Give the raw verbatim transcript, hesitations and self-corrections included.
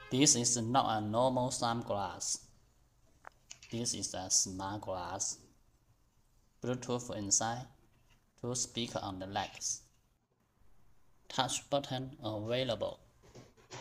This is not a normal sunglass. This is a smart glass. Bluetooth inside. Two speakers on the legs. Touch button available.